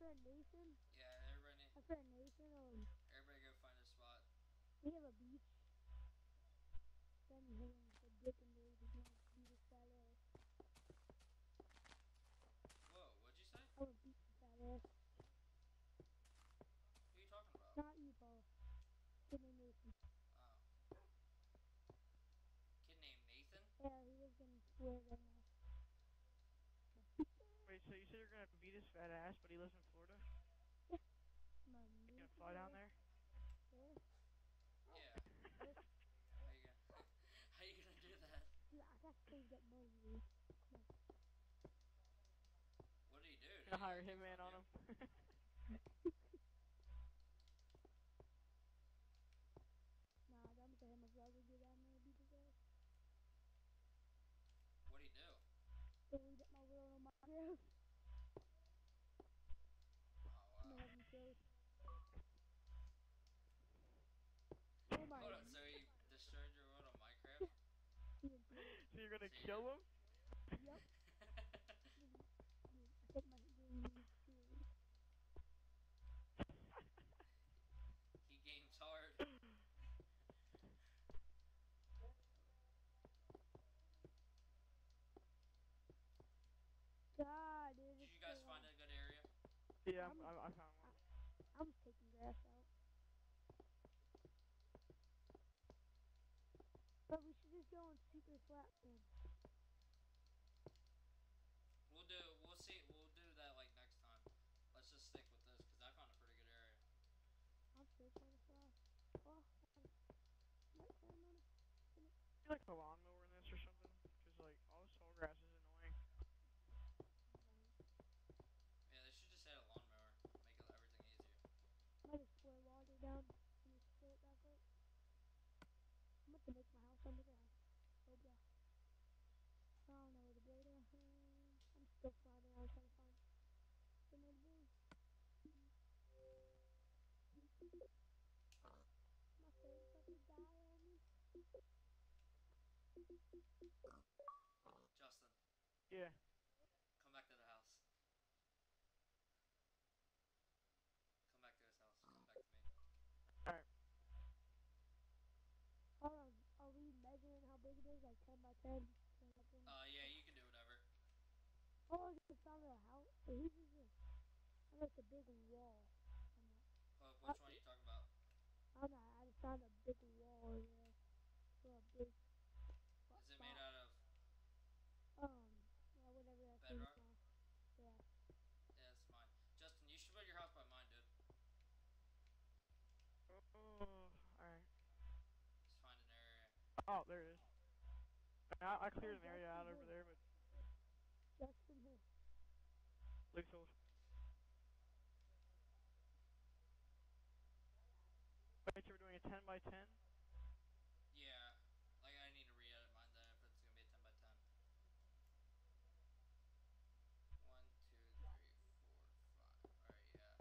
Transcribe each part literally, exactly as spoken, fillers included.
friend Nathan, Yeah, everybody, my friend Nathan, um, everybody go find a spot. we have a beach. Then him and the dick and Dave is gonna beat his fat ass. Whoa, what'd you say? I would beat the fat ass. Who are you talking about? Not you, Paul. Kid named Nathan. Oh. Kid named Nathan? Yeah, he lives in Florida now. Wait, so you said you're gonna beat his fat ass, but he lives in Florida? Yeah. My You new gonna fly down there? Yeah. Yeah. Yeah. How you gonna How you gonna do that? Dude, I gotta save that money, dude. Come on. What did he do? Did Gonna he hire like it hitman from on you? him. Nah, I'm gonna him if I would do that, I'm gonna beat his ass. What'd he do? Delete my will on my ass. Oh I'm wow. gonna have him killed. Oh my. Hold on, so he destroyed your world on Minecraft? He didn't do it. So you're gonna So kill you're him? Yep. Dude, I think my game is serious. He games hard. God, dude, Did it's you so guys find loud. a good area? Yeah, I'm, I, I found I, one. I'm just taking grass out. But we should just go on super platform. We'll do. We'll see. We'll do that like next time. Let's just stick with this because I found a pretty good area. I'm still trying to fly. Oh, my friend on it. You like a lawnmower in this or something? Cause like all this tall grass is annoying. Yeah, they should just add a lawnmower. Make it, everything easier. I might just pour water down and just fill it back up. I'm about to make my house underground. Oh, blah. I don't know where to build it. Um, I'm still flying around trying to find somewhere to build. My phone's about to die on me. Justin, Yeah. come back to the house. Come back to this house. Come back to me. Alright. Hold on. Are we measuring how big it is? Like ten by ten? ten by twenty? Uh, yeah, you can do whatever. Oh, I just found a house. Hey, who's this? Oh, it's a big wall. I'm not. Wh- Oh, Which one are you talking about? I'm not. I just found a big wall over there. For a big Is it made spot. out of Um, yeah, whatever that thing is bedrock? called. Yeah. Yeah, it's mine. Justin, you should build your house by mine, dude. Oh, alright. Just find an area. Oh, there it is. I, I Oh, cleared an area Justin out over who? there, but Justin who? leasehold. Wait, so we're doing a ten by ten? Yeah, like I need to re-edit mine then if it's gonna be a ten by ten. One, two, three, four, five. Alright, yeah.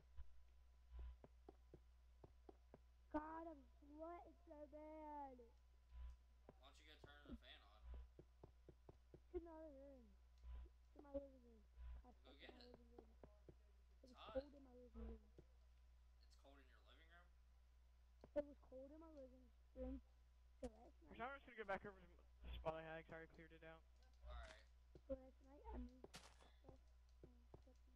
God, I'm sweating so bad. Why don't you go turn the fan on? To another room. To my living room. I Well, go slept in get my it. living room. It It's was hot. cold in my living room. It's cold in your living room? It was cold in my living room. So last night, Actually, I'm just gonna go back over to the spot I had, 'cause I already cleared it out. Alright. so last night I moved stuff. Um, stuff in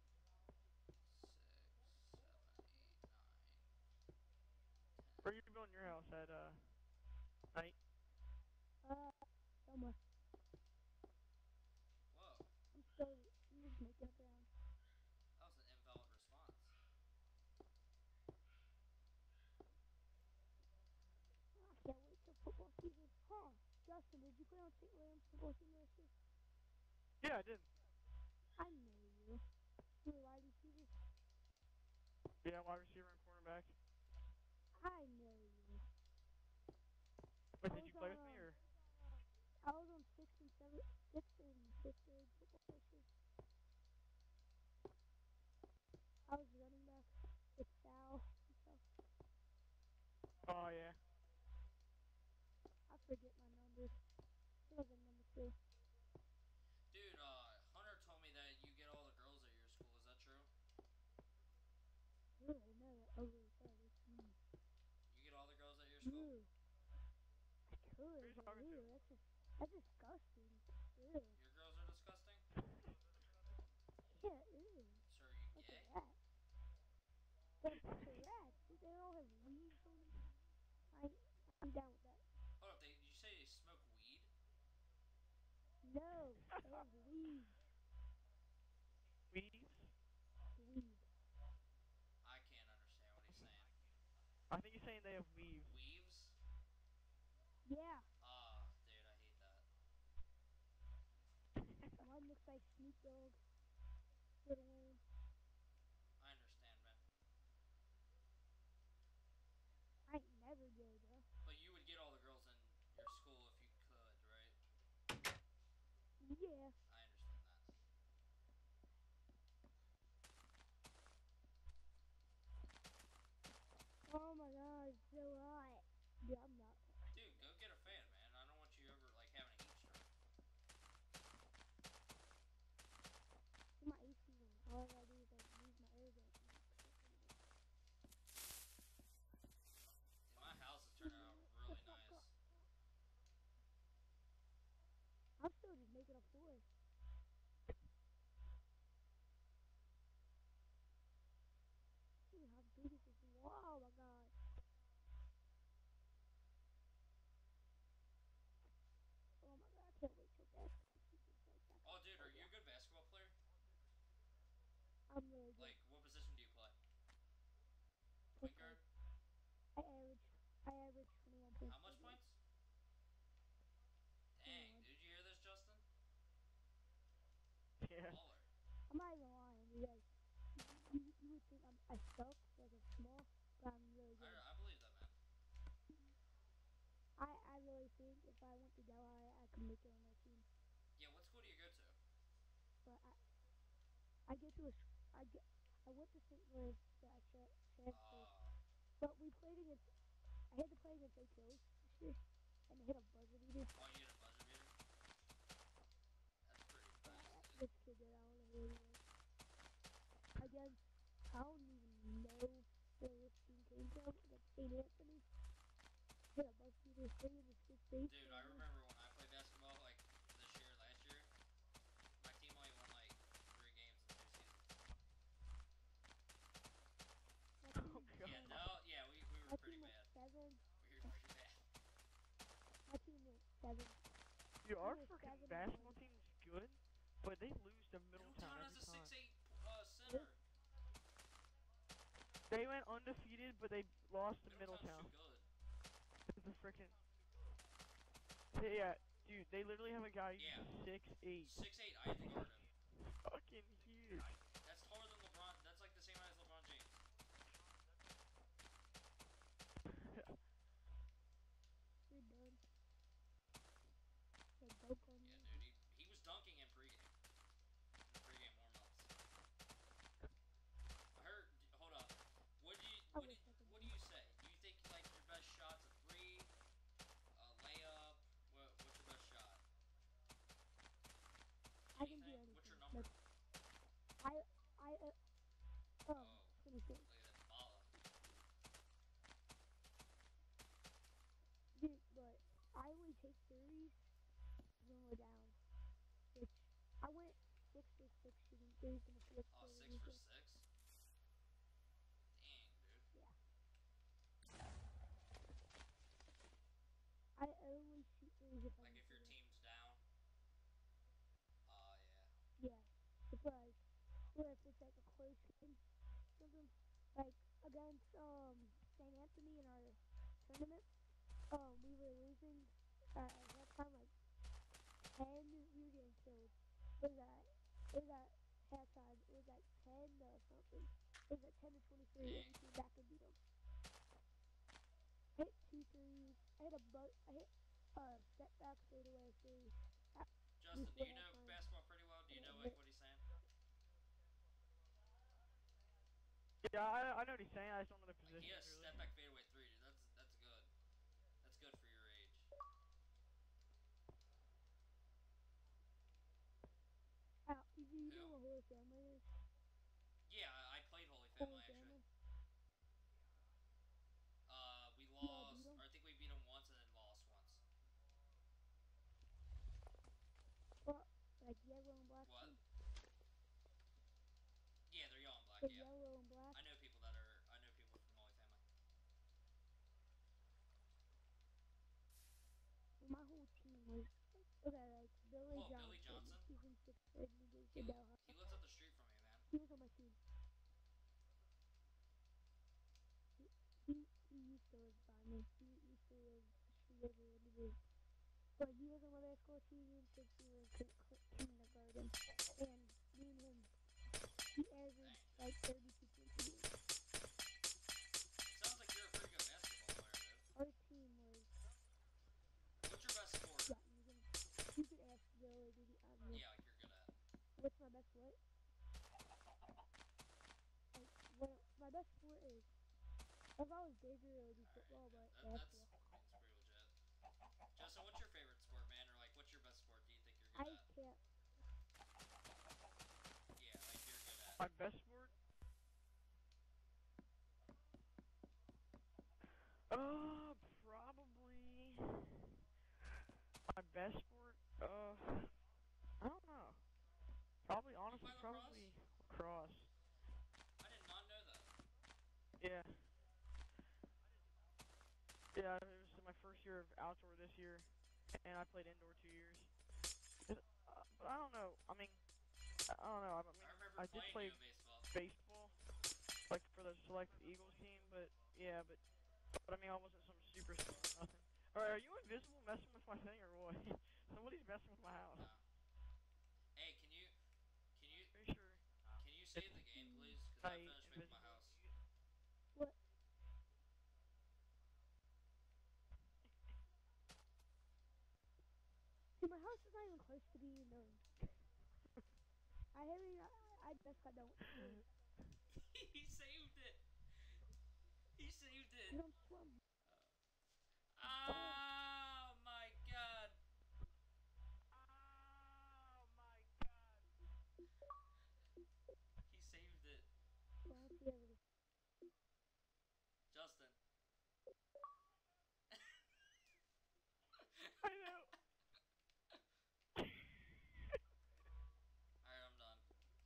Six, seven, eight, nine, Where are ten. you building your house at, uh, night? Uh, somewhere. Whoa. I'm still, I'm just making up around. That was an invalid response. I can't wait till football season. Huh. Justin, did you play on Saint Williams football team last year? Yeah, I did. I know you. You were wide receiver? Yeah, wide receiver and cornerback. I know you. Wait, I did was you play on, with me, um, or? I was on sixth and seventh, sixth and fifth grade football this year. I was running back with Sal and stuff. Oh, yeah. I forget my numbers. I think I was in number two. Dude, uh, Hunter told me that you get all the girls at your school. Is that true? Ew, that's just that's disgusting. Ew. Your girls are disgusting. Yeah, ew. So are you Bunch of gay? rats. They're a bunch of rats. Dude, they all have weaves on them. I I'm down with that. Hold up. They did you say they smoke weed? No, they have weaves. Weaves? Weave. I can't understand what he's saying. I think he's saying they have weaves. Weaves? Yeah. Ah, oh, dude, I hate that. Mine looks like Snoop Dogg. Little Wayne. I understand, man. I ain't never gay, bro. But you would get all the girls in your school if you could, right? Yeah. I understand that. Oh my god, it's so hot. Yeah, I'm not. Dude, go get a fan, man. I don't want you ever like having a heat stroke. My A C on. All I gotta do is like use my air vent. Dude, my house is turning out really nice. I'm still just making a floor. How big is this wall? Oh my god. Oh my god, I can't wait till basketball season starts back Oh, up. dude, Oh are you a yeah. good basketball player? I'm really good. Like, what position do you play? Point Point guard? guard. I average I average twenty-one points How per much game. points? Dang, twenty-one. did you hear this, Justin? Yeah. Baller. I'm not even lying. You guys, you, you would think I'm, I suck because I'm small, but I'm really I, good. I believe that, man. I, I really think if I went to Delhi, I could make it on that team. Yeah, what school do you go to? But I, I get to a, I get, I went to Saint Louis, but I tra- transferred. Uh, But we played against, I had to play against Oak Hills this year, and hit a buzzer beater. oh, you had a buzzer beater? That's pretty Yeah, nice, that, dude. this kid did. I don't know who he was. Against, I don't even know where this team came from. Against Saint Anthony. Hit a buzzer beater straight in the kid's face. Dude, I remember when I played basketball, like, this year, last year, my team only won, like, three games in two seasons. My Oh team, Yeah, god. no, yeah, we, we were my pretty team went bad. seven. We were pretty bad. My team went seven. Dude, We our were freaking seven and basketball one. team's good, but they lose to Middletown Middletown has every a time. six eight uh, center. They went undefeated, but they lost to Middletown's too Middletown. good. The freaking yeah, dude, they literally have a guy Yeah. who's six eight. six eight, I had to guard him. Fucking huge. That's taller than LeBron. That's like the same height as LeBron James. You're done. They dunk on Yeah, me. dude, he, he was dunking in pregame. In the pregame warm-ups. I heard. Hold up. What do you I what do wish you, I could what do dunk. you say? Do you think like your best shot's a three, a layup? What what's your best shot? I can do Anything? anything. What's your number? I, I, uh, oh, Oh, twenty-six. look at that baller. Dude, but I only take threes when we're down. Which, I went six for six shooting threes in the fourth Oh, quarter six for weekend. six. Dang, dude. Yeah. I only shoot threes if I'm Like in if your four. team's down. Oh yeah. Yeah. It's like, or if it's like a close game, something like against um Saint Anthony in our tournament. Um, we were losing at that time like ten. We were getting killed. It was at it was at halftime. It was like ten to something. It was at ten to twenty-three, and Dang. we came back and beat them. I hit two threes. I hit a bu- I hit a step back fadeaway three at, Justin, do before you know halftime, basketball pretty well? Do and you it know like hit. what he's saying? Yeah, I, I know what he's saying. I just don't know the Like he positions has really. step back fadeaway three, dude. That's that's good. That's good for your age. Out. Do you know Who? what Holy Family is? Yeah, I, I played Holy Family Holy actually. Family. Uh, we You all beat lost. them. Or I think we beat them once and then lost once. and he goes He to li- Dow he House. lives up the street from me, man. He was on my team. He, he, he used to live by me. He used to live a street over when he moved. But he was on my basketball team since we were in ki- ki- kindergarten. And me and him, he averaged Dang, like dude. thirty-two points a game. It sounds like you're a pretty good basketball player, dude. Our team was, What's your best sport? yeah, you can, you could ask Joe, did he, um, this. Yeah, like you're good at. What's my best what? Like, what, my best sport is, if I was bigger, it would be Alright, football, that, but that, that's, basketball. I mean, it's pretty legit. Justin, what's your favorite sport, man? Or like, what's your best sport do you think you're good I at? can't, Yeah, like you're good at. My best sport? Uh, probably my best sport. Uh, I don't know. Probably, You honestly, play lacrosse? probably lacrosse. I did not know that. Yeah, yeah. It was my first year of outdoor this year, and I played indoor two years. It- uh, but I don't know. I mean, I don't know. I mean, I remember I did playing you play in baseball. baseball, like for the selected Eagles team, but yeah, but but I mean, I wasn't some superstar or nothing. Alright, are you invisible messing with my thing or what? Somebody's messing with my house. No. Hey, can you, can you, Pretty sure can you it's save the game, mm, please? Cause I I finished making my invisible. house. what, see, my house is not even close to being done. I haven't, I, I just got done with school. He saved it. He saved it. And I'm swimming. Oh, Oh my god. Oh my god. He saved it. well, let's see everything. Justin. I know. Alright, I'm done.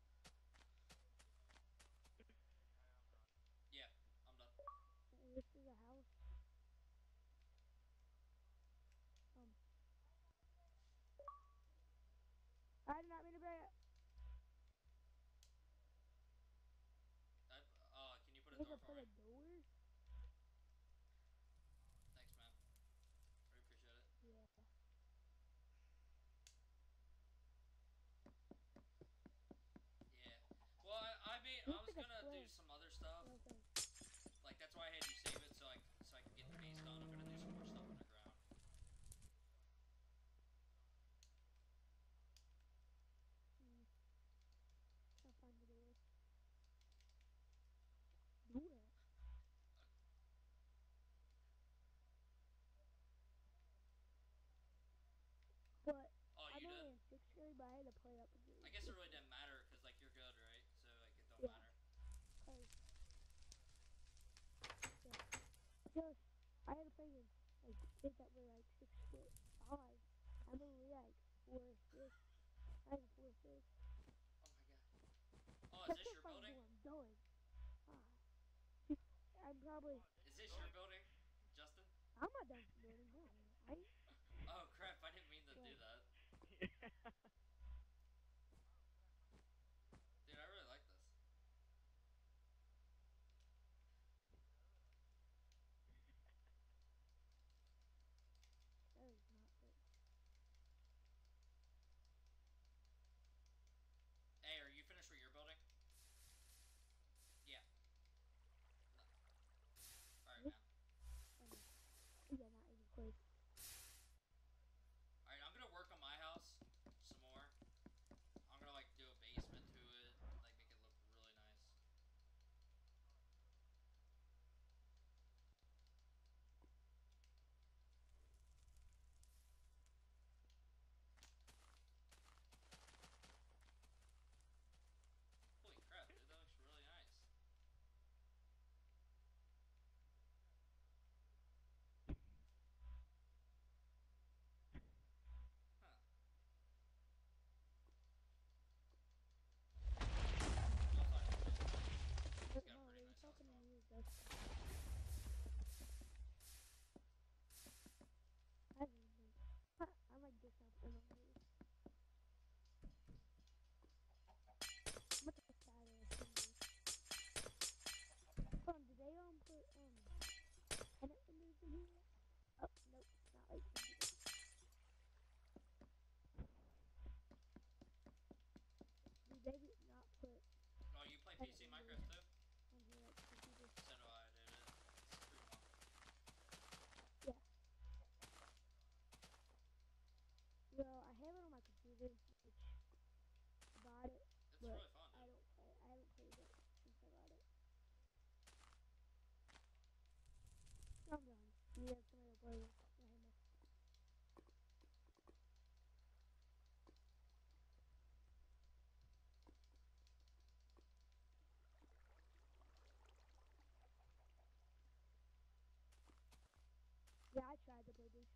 Yeah, I'm done. And this is a house. Um, I did not mean to bet. I, uh, can you put a You door can for put me? a door? Thanks, man. I appreciate it. Yeah. Yeah. Well, I, I mean, It I looks was like a gonna do square. some other stuff. Okay. Like that's why I had you save it so I so I can get the base done. I'm gonna do some more stuff underground. Hmm. I'll find the door. Door. But Oh, I'm you did? only in sixth grade, but I had to play up a I grade guess it this really year. didn't matter because like you're good, right? So like it don't Yeah. matter. Cause, yeah. Just, I had to play against, like, kids that were, like, six foot five. I'm only, like, four or six. I am four or six. Oh my god. Oh, is I this can't your find the building? door. I'm done. Ah. I'm probably, Is this your building, Justin? I'm not done building. No. I, Oh crap! I didn't mean to yeah. do that, Yeah. dude. I really like this. That is not good. Hey, are you finished with your building? Yeah. No.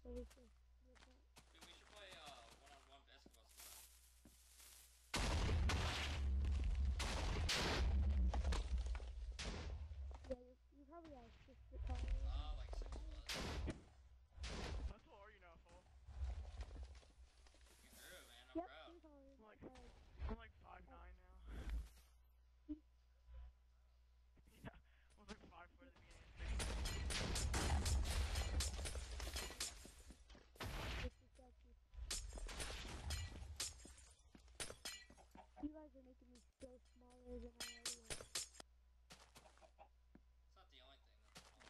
so we should different. Dude, we should play uh one-on-one basketball sometime. Yeah, you're, you're probably like six foot taller. Uh, like six plus. How tall are you now, Paul? You grew, man. I'm Yep, proud. you're taller. I'm like, Like, I'm like five nine now. Yeah, I was like five foot at the beginning of sixth disrespectful. You guys are making me so smaller than I already am. It's not the only thing that's small.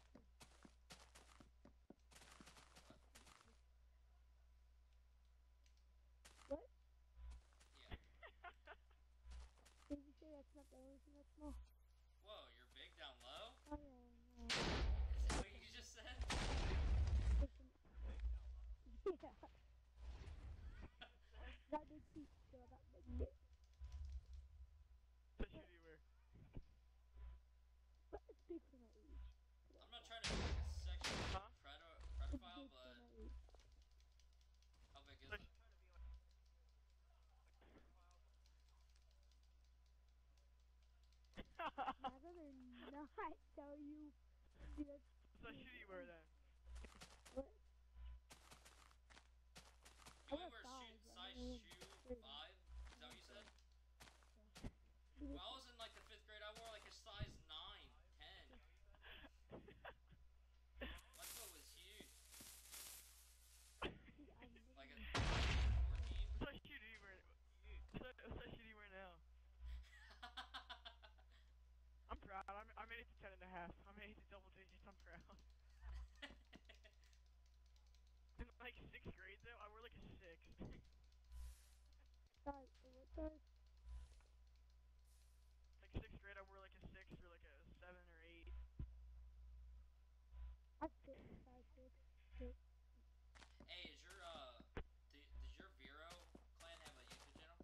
What? What? Yeah. Did you say that's not the only thing that's small? Whoa, you're big down low? Oh yeah, no. Is that what you just said? Listen. Yeah. Got big feet, so I got big dick. What should you wear? But it's big for my age. I'm not trying to be like a sexual Huh? predo- It's pedophile, big for but my age. how big is Like, it? I'd rather not tell you. Dude, that's what should you wear then? what? You I only wear wear size. shoe, I size mean, shoe thirty. five? Is that what you said? Dude, When I was in like the fifth grade, I wore like a size nine, ten. My foot was huge. dude, I'm Like a literally- fourteen. What size shoe do you wear? What size, what size shoe do you wear now? I'm proud. I'm, I made it to ten and a half. I made it to double digits. I'm proud. In like sixth grade though, I wore like a six. size. What size? Like sixth grade, I wore like a six or like a seven or eight. I fit in size six. Six. Hey, is your uh, d- does your Vero clan have a YouTube channel?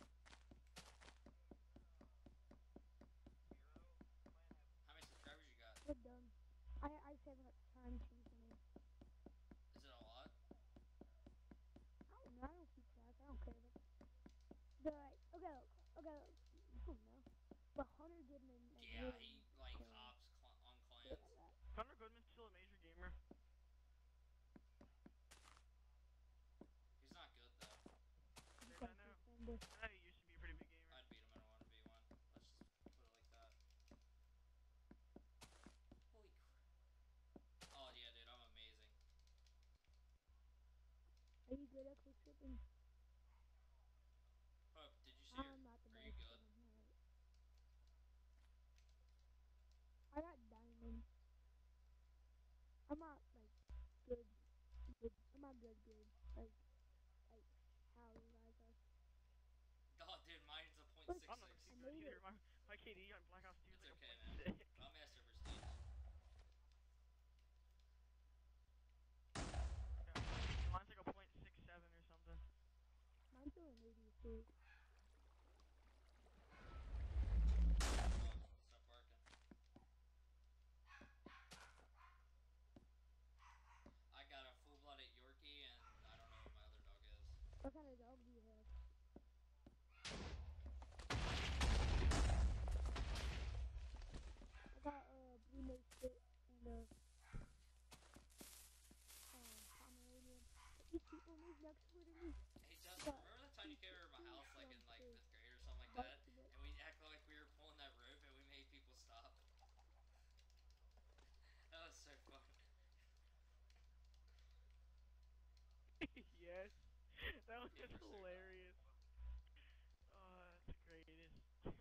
How many subscribers you got? We're done. I I just haven't got the time to change my name. Is it a lot? I don't know. I don't keep track. I don't care. But the like, okay, look, okay, look, I don't know. But Hunter Goodman like Yeah, really he like clan. hops cl- on Yeah, clans. that. Hunter Goodman's still a major gamer. He's not good though. Dude, I Thank you, know. Sanders. I know he used to be a pretty big gamer. I'd beat him in a one v one. Let's just put it like that. Holy crap. Oh yeah, dude, I'm amazing. Are you good at quick tripping? Hope, did you see her? I'm not the Are you best. good? But I'm alright. I got diamonds. I'm not like good. Good. I'm not good. Good. Like like how you guys are. Oh, dude, mine's a point Look, six I'm not six. too I good made either. it. My my K D on Black Ops two is It's like a okay, point man. six. I'm master prestige. Yeah. Mine's like a point six seven or something. Mine's only eighty-two. Dogs, stop barking. I got a full-blooded Yorkie, and I don't know what my other dog is. What kind of dog do you have? I got a uh, blue nose spit and a um, Pomeranian. These people move next door to me. Hey, Justin, But remember that time you came over to my house, like in like downstairs. fifth grade or something like But, that, but and we acted like we were pulling that roof, and we made people stop? That was so fun. Yes. That was People are so dumb. hilarious. Oh, that's the greatest.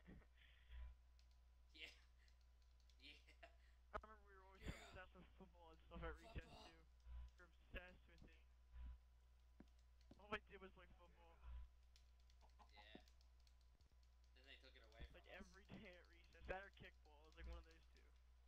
Yeah. Yeah. I remember we were always so Yeah. obsessed with football and stuff at recess Football. too. We were obsessed with it. All I did was play football. Yeah. Then they took it away from Like us. every day at recess. That or kickball. It was like one of those two.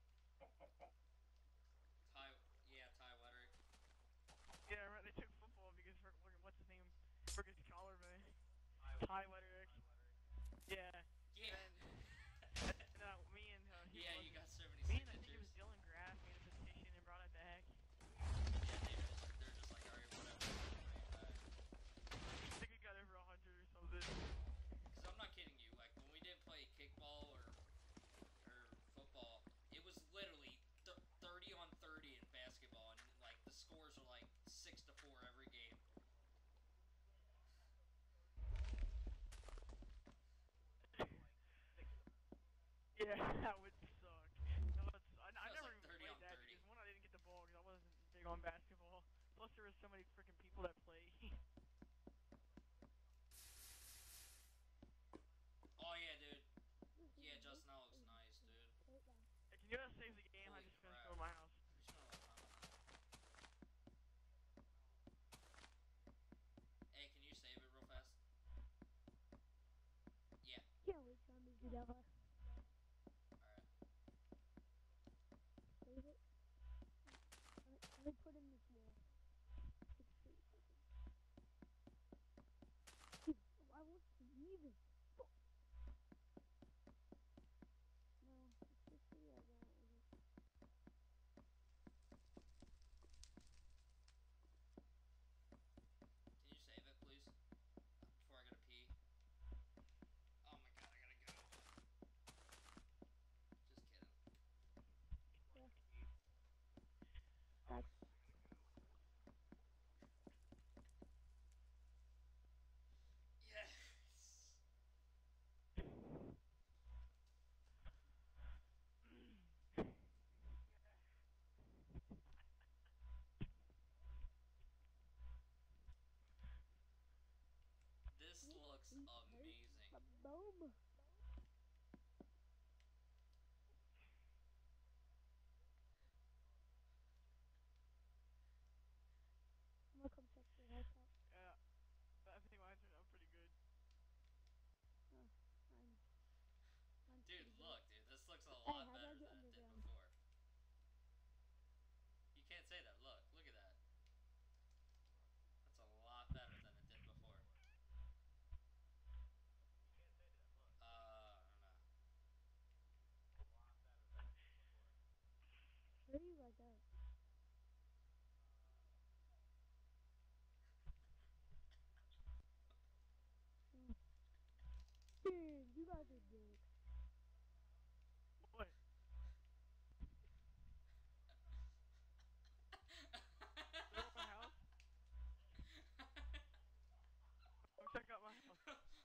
Ty, yeah, Ty Wederick. Yeah, right. They took football because for, look at what's his name? Forget his collarbone. Ty Wederick. Yeah. Yeah. And and uh, me and uh, who Yeah, was you it? got so many Me and I think it was signatures. Dylan Graff made a petition and brought it back. Yeah, they were just, they're just like, alright, looks He hurt. amazing. Boom. I'm gonna come check your house out. Yeah, I think mine turned out pretty good. Uh, mine, mine's Dude, pretty good. look, dude, this looks a Hey, lot how do I better get than it did underground? before. You can't say that. Look, look at that. That's a lot better than it did before. Uh, I don't know. Where are you guys at? Oh. Dude, you guys are dicks. What? Go to my house? Come check out my house.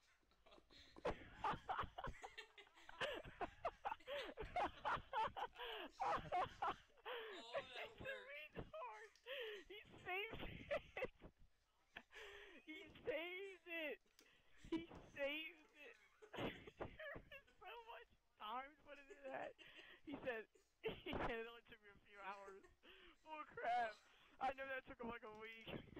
Oh, that He's a worked. retard. He saved it. He saved it. He saved it. There was so much time put into that. He said he said it only took me a few hours. Oh Oh, crap. I know that took him like a week.